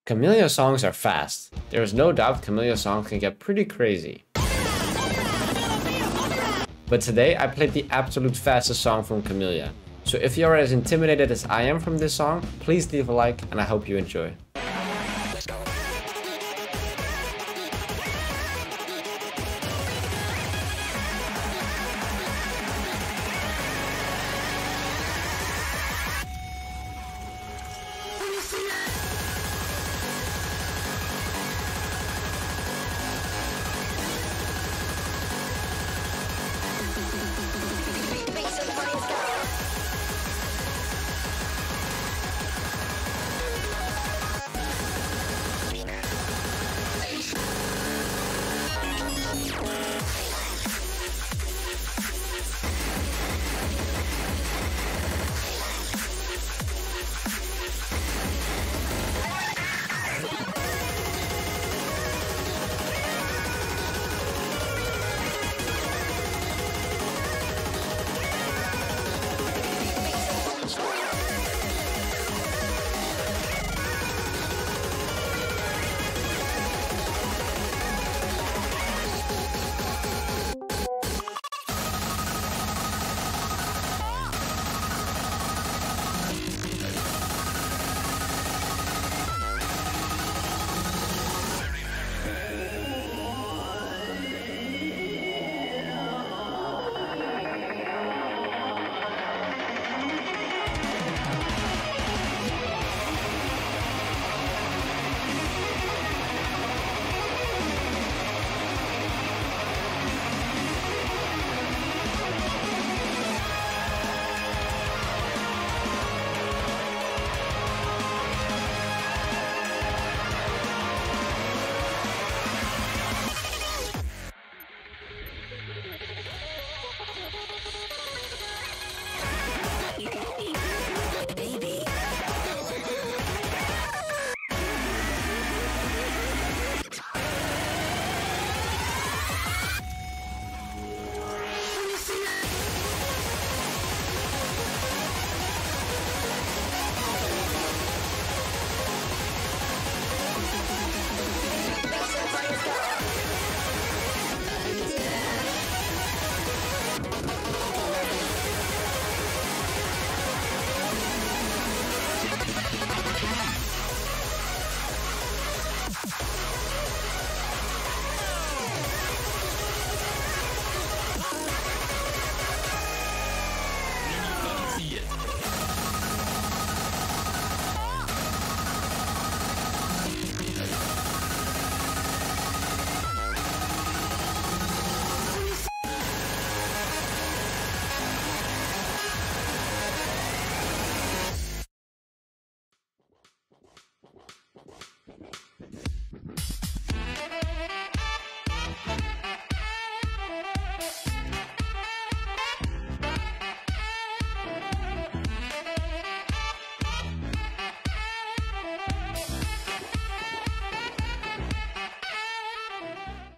Camellia songs are fast. There is no doubt Camellia songs can get pretty crazy. But today I played the absolute fastest song from Camellia. So if you are as intimidated as I am from this song, please leave a like and I hope you enjoy.